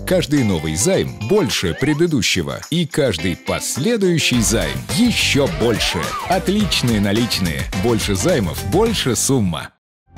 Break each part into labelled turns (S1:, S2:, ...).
S1: Каждый новый займ больше предыдущего. И каждый последующий займ еще больше. Отличные наличные. Больше займов, больше сумма.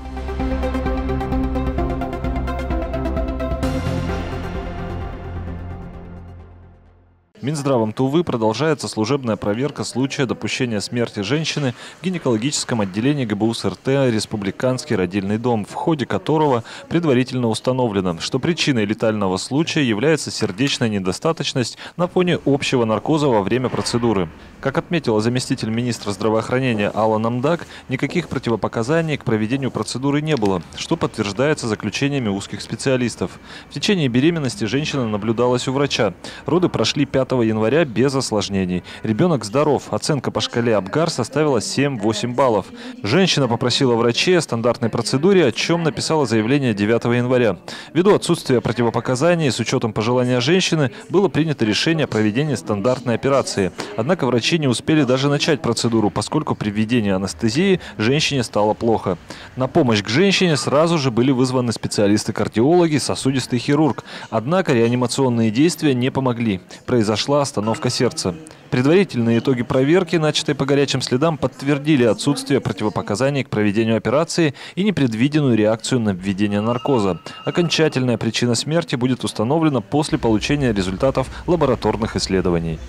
S2: Минздравом Тувы продолжается служебная проверка случая допущения смерти женщины в гинекологическом отделении ГБУ СРТ «Республиканский родильный дом», в ходе которого предварительно установлено, что причиной летального случая является сердечная недостаточность на фоне общего наркоза во время процедуры. Как отметила заместитель министра здравоохранения Алла Намдак, никаких противопоказаний к проведению процедуры не было, что подтверждается заключениями узких специалистов. В течение беременности женщина наблюдалась у врача. Роды прошли 5 января без осложнений. Ребенок здоров. Оценка по шкале Апгар составила 7-8 баллов. Женщина попросила врачей о стандартной процедуре, о чем написала заявление 9 января. Ввиду отсутствия противопоказаний, с учетом пожелания женщины, было принято решение о проведении стандартной операции. Однако врачи не успели даже начать процедуру, поскольку при введении анестезии женщине стало плохо. На помощь к женщине сразу же были вызваны специалисты-кардиологи, сосудистый хирург. Однако реанимационные действия не помогли. Произошла остановка сердца. Предварительные итоги проверки, начатой по горячим следам, подтвердили отсутствие противопоказаний к проведению операции и непредвиденную реакцию на введение наркоза. Окончательная причина смерти будет установлена после получения результатов лабораторных исследований.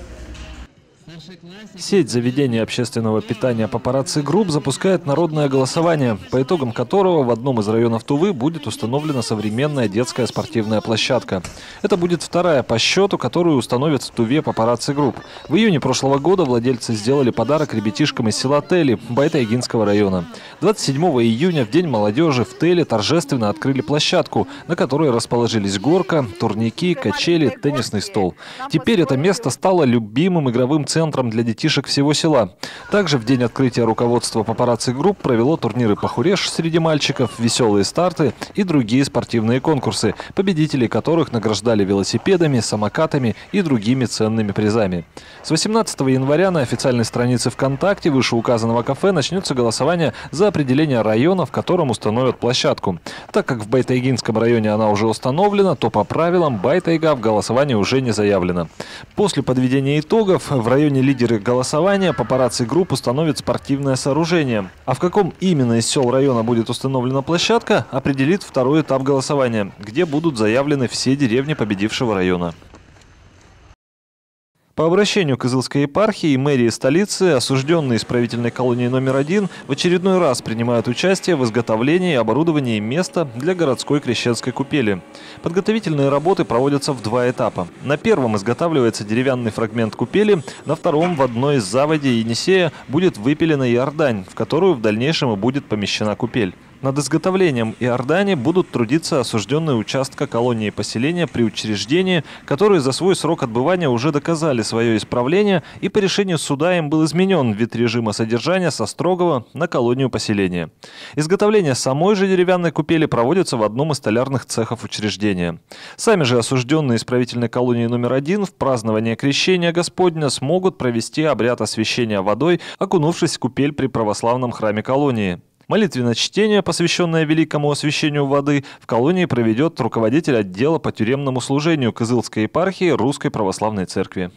S2: Сеть заведений общественного питания «Папарацци Групп» запускает народное голосование, по итогам которого в одном из районов Тувы будет установлена современная детская спортивная площадка. Это будет вторая по счету, которую установят в Туве «Папарацци Групп». В июне прошлого года владельцы сделали подарок ребятишкам из села Тели Байтай-Гинского района. 27 июня, в День молодежи, в Теле торжественно открыли площадку, на которой расположились горка, турники, качели, теннисный стол. Теперь это место стало любимым игровым центром для детишек всего села. Также в день открытия руководство «Папарацци Групп» провело турниры по хуреш среди мальчиков, веселые старты и другие спортивные конкурсы, победителей которых награждали велосипедами, самокатами и другими ценными призами. С 18 января на официальной странице ВКонтакте вышеуказанного кафе начнется голосование за определение района, в котором установят площадку. Так как в Байтайгинском районе она уже установлена, то по правилам Байтайга в голосовании уже не заявлено. После подведения итогов в районе лидеры голосования «Папарацци Групп» установит спортивное сооружение. А в каком именно из сел района будет установлена площадка, определит второй этап голосования, где будут заявлены все деревни победившего района. По обращению Кызылской епархии и мэрии столицы осужденные исправительной колонии номер 1 в очередной раз принимают участие в изготовлении и оборудовании места для городской крещенской купели. Подготовительные работы проводятся в два этапа. На первом изготавливается деревянный фрагмент купели, на втором в одной из заводей Енисея будет выпилена иордань, в которую в дальнейшем и будет помещена купель. Над изготовлением иордани будут трудиться осужденные участка колонии поселения при учреждении, которые за свой срок отбывания уже доказали свое исправление, и по решению суда им был изменен вид режима содержания со строгого на колонию поселения. Изготовление самой же деревянной купели проводится в одном из столярных цехов учреждения. Сами же осужденные исправительной колонии номер 1 в празднование крещения Господня смогут провести обряд освящения водой, окунувшись в купель при православном храме колонии. Молитвенное чтение, посвященное великому освящению воды, в колонии проведет руководитель отдела по тюремному служению Кызылской епархии Русской Православной Церкви.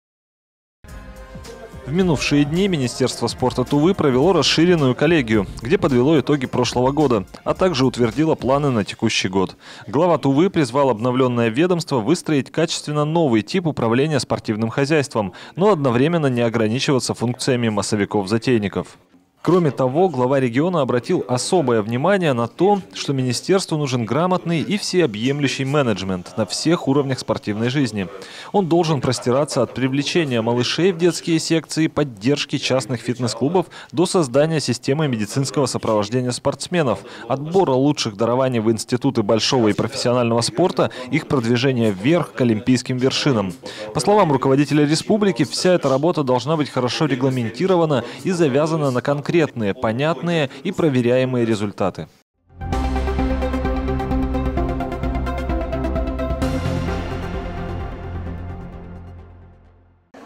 S2: В минувшие дни Министерство спорта Тувы провело расширенную коллегию, где подвело итоги прошлого года, а также утвердило планы на текущий год. Глава Тувы призвал обновленное ведомство выстроить качественно новый тип управления спортивным хозяйством, но одновременно не ограничиваться функциями массовиков-затейников. Кроме того, глава региона обратил особое внимание на то, что министерству нужен грамотный и всеобъемлющий менеджмент на всех уровнях спортивной жизни. Он должен простираться от привлечения малышей в детские секции, поддержки частных фитнес-клубов до создания системы медицинского сопровождения спортсменов, отбора лучших дарований в институты большого и профессионального спорта, их продвижения вверх к олимпийским вершинам. По словам руководителя республики, вся эта работа должна быть хорошо регламентирована и завязана на конкретные, понятные и проверяемые результаты.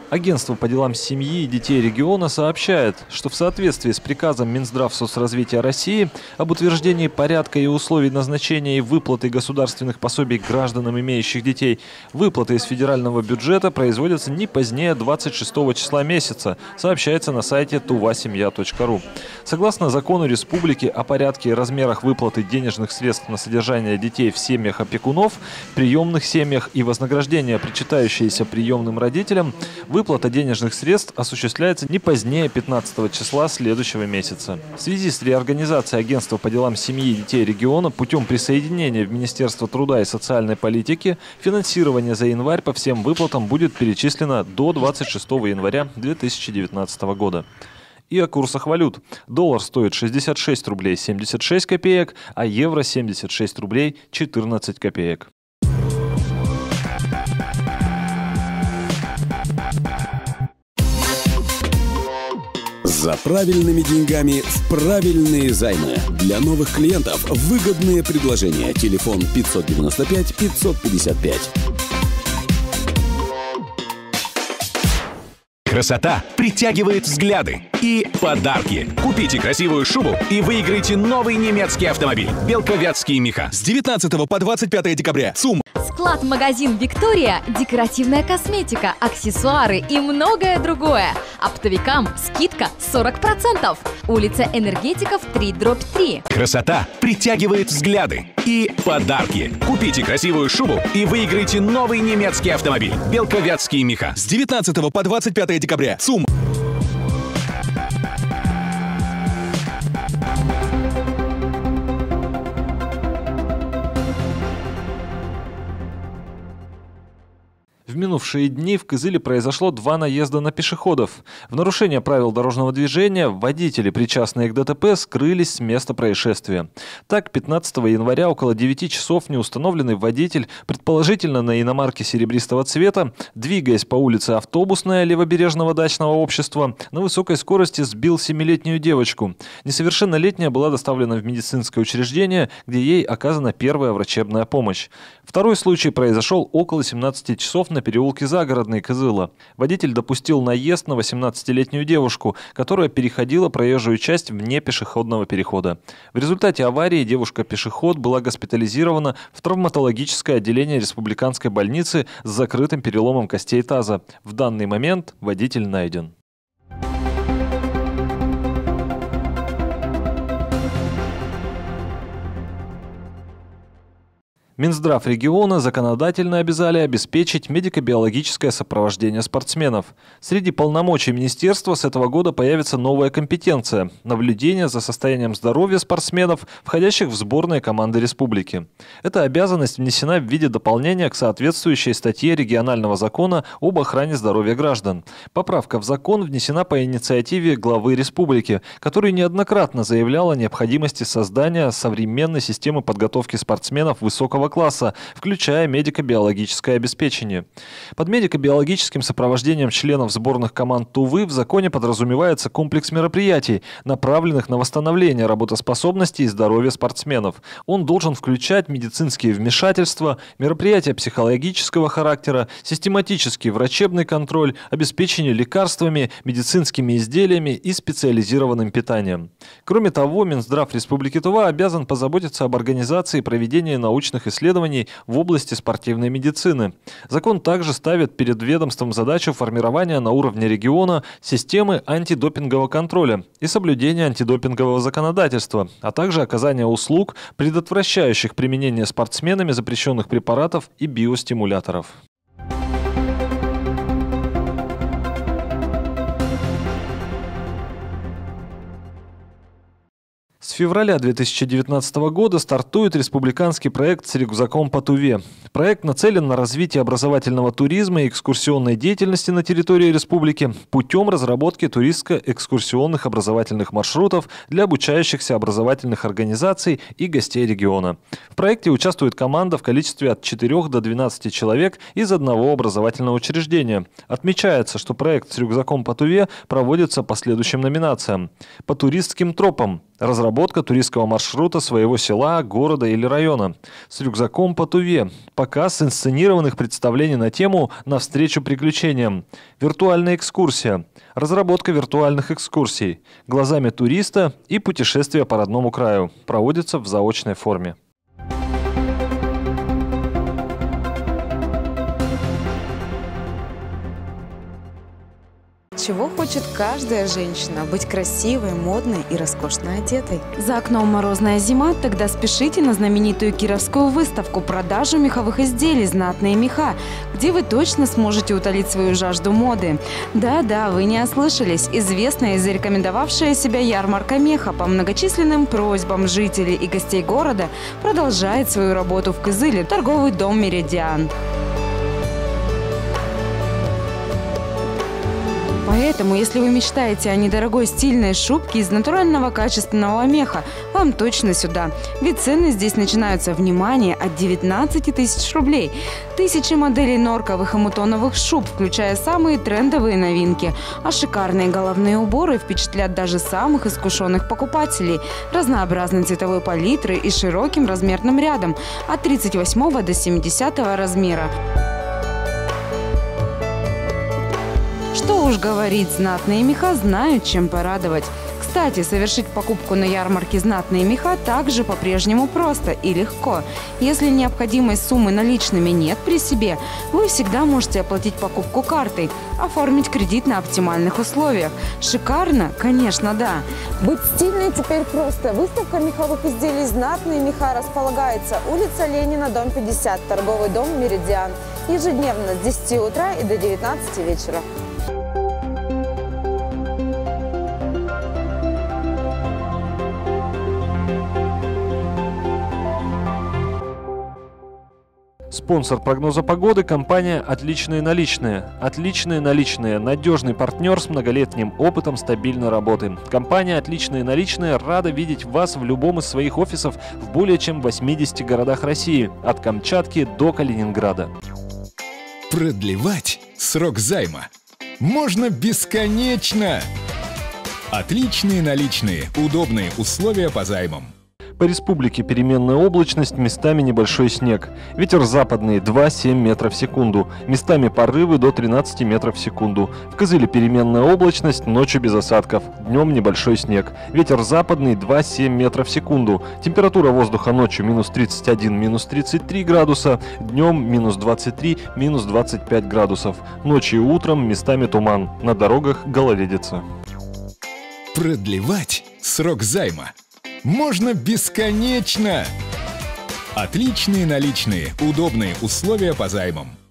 S2: Агентство по делам семьи и детей региона сообщает, что в соответствии с приказом Минздравсоцразвития России об утверждении порядка и условий назначения и выплаты государственных пособий гражданам, имеющих детей, выплаты из федерального бюджета производятся не позднее 26 числа месяца, сообщается на сайте tuvasemya.ru. Согласно закону республики о порядке и размерах выплаты денежных средств на содержание детей в семьях опекунов, приемных семьях и вознаграждения, причитающиеся приемным родителям, выплата денежных средств осуществляется не позднее 15 числа следующего месяца. В связи с реорганизацией Агентства по делам семьи и детей региона путем присоединения в Министерство труда и социальной политики финансирование за январь по всем выплатам будет перечислено до 26 января 2019 года. И о курсах валют. Доллар стоит 66 рублей 76 копеек, а евро 76 рублей 14 копеек.
S3: За правильными деньгами в правильные займы. Для новых клиентов выгодные предложения. Телефон 595 555.
S4: Красота притягивает взгляды и подарки. Купите красивую шубу и выиграйте новый немецкий автомобиль «Белковятские меха».
S5: С 19 по 25 декабря. ЦУМ.
S6: Склад-магазин «Виктория», декоративная косметика, аксессуары и многое другое. Оптовикам скидка 40%. Улица Энергетиков 3/3.
S4: Красота притягивает взгляды и подарки. Купите красивую шубу и выиграйте новый немецкий автомобиль «Белковятские меха».
S5: С 19 по 25 декабря. ЦУМ.
S2: В минувшие дни в Кызыле произошло 2 наезда на пешеходов. В нарушение правил дорожного движения водители, причастные к ДТП, скрылись с места происшествия. Так, 15 января около 9 часов неустановленный водитель, предположительно на иномарке серебристого цвета, двигаясь по улице Автобусная Левобережного дачного общества, на высокой скорости сбил 7-летнюю девочку. Несовершеннолетняя была доставлена в медицинское учреждение, где ей оказана первая врачебная помощь. Второй случай произошел около 17 часов на переулке Загородный, Кызыла. Водитель допустил наезд на 18-летнюю девушку, которая переходила проезжую часть вне пешеходного перехода. В результате аварии девушка-пешеход была госпитализирована в травматологическое отделение республиканской больницы с закрытым переломом костей таза. В данный момент водитель найден. Минздрав региона законодательно обязали обеспечить медико-биологическое сопровождение спортсменов. Среди полномочий министерства с этого года появится новая компетенция – наблюдение за состоянием здоровья спортсменов, входящих в сборные команды республики. Эта обязанность внесена в виде дополнения к соответствующей статье регионального закона об охране здоровья граждан. Поправка в закон внесена по инициативе главы республики, который неоднократно заявлял о необходимости создания современной системы подготовки спортсменов высокого класса, включая медико-биологическое обеспечение. Под медико-биологическим сопровождением членов сборных команд Тувы в законе подразумевается комплекс мероприятий, направленных на восстановление работоспособности и здоровья спортсменов. Он должен включать медицинские вмешательства, мероприятия психологического характера, систематический врачебный контроль, обеспечение лекарствами, медицинскими изделиями и специализированным питанием. Кроме того, Минздрав Республики Тува обязан позаботиться об организации и проведении научных исследований в области спортивной медицины. Закон также ставит перед ведомством задачу формирования на уровне региона системы антидопингового контроля и соблюдения антидопингового законодательства, а также оказания услуг, предотвращающих применение спортсменами запрещенных препаратов и биостимуляторов. С февраля 2019 года стартует республиканский проект с рюкзаком по Туве. Проект нацелен на развитие образовательного туризма и экскурсионной деятельности на территории республики путем разработки туристско-экскурсионных образовательных маршрутов для обучающихся образовательных организаций и гостей региона. В проекте участвует команда в количестве от 4 до 12 человек из одного образовательного учреждения. Отмечается, что проект с рюкзаком по Туве проводится по следующим номинациям. По туристским тропам. Разработка туристского маршрута своего села, города или района. С рюкзаком по Туве. Показ инсценированных представлений на тему «Навстречу приключениям». Виртуальная экскурсия. Разработка виртуальных экскурсий. Глазами туриста и путешествия по родному краю. Проводится в заочной форме.
S7: Чего хочет каждая женщина? Быть красивой, модной и роскошно одетой.
S8: За окном морозная зима? Тогда спешите на знаменитую кировскую выставку «Продажу меховых изделий. Знатные меха», где вы точно сможете утолить свою жажду моды. Да-да, вы не ослышались. Известная и зарекомендовавшая себя ярмарка меха по многочисленным просьбам жителей и гостей города продолжает свою работу в Кызыле, торговый дом «Меридиан». Поэтому, если вы мечтаете о недорогой стильной шубке из натурального качественного меха, вам точно сюда. Ведь цены здесь начинаются, внимание, от 19 тысяч рублей. Тысячи моделей норковых и мутоновых шуб, включая самые трендовые новинки. А шикарные головные уборы впечатлят даже самых искушенных покупателей. Разнообразной цветовой палитры и широким размерным рядом от 38 до 70 размера. Что уж говорить, знатные меха знают, чем порадовать. Кстати, совершить покупку на ярмарке «Знатные меха» также по-прежнему просто и легко. Если необходимой суммы наличными нет при себе, вы всегда можете оплатить покупку картой, оформить кредит на оптимальных условиях. Шикарно? Конечно, да.
S7: Быть стильной теперь просто. Выставка меховых изделий «Знатные меха» располагается. Улица Ленина, дом 50, торговый дом «Меридиан». Ежедневно с 10 утра и до 19 вечера.
S2: Спонсор прогноза погоды – компания «Отличные наличные». «Отличные наличные» – надежный партнер с многолетним опытом стабильной работы. Компания «Отличные наличные» рада видеть вас в любом из своих офисов в более чем 80 городах России, от Камчатки до Калининграда.
S1: Продлевать срок займа можно бесконечно. Отличные наличные. Удобные условия по займам.
S2: По республике переменная облачность, местами небольшой снег. Ветер западный 2,7 метров в секунду. Местами порывы до 13 метров в секунду. В Кызыле переменная облачность, ночью без осадков. Днем небольшой снег. Ветер западный 2,7 метров в секунду. Температура воздуха ночью минус 31, минус 33 градуса. Днем минус 23, минус 25 градусов. Ночью и утром местами туман. На дорогах гололедица.
S1: Продлевать срок займа можно бесконечно. Отличные наличные. Удобные условия по займам.